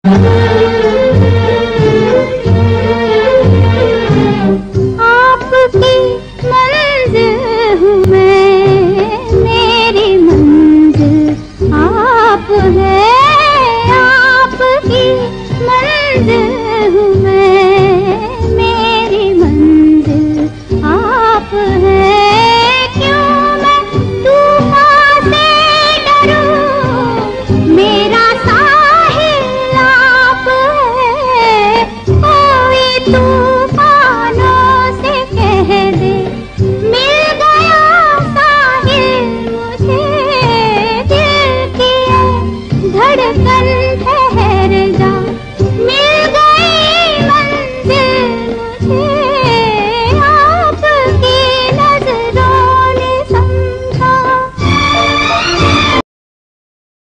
आपकी मंजिल हूँ मैं, मेरी मंजिल आप है। आपकी मंजिल हूँ मैं, मेरी मंजिल आप है। क्यों मैं तूफान से डरूं, मेरा साहिल आप है। कोई तूफानों से कह दे, मिल गया साहिल मुझे। दिल की धड़कन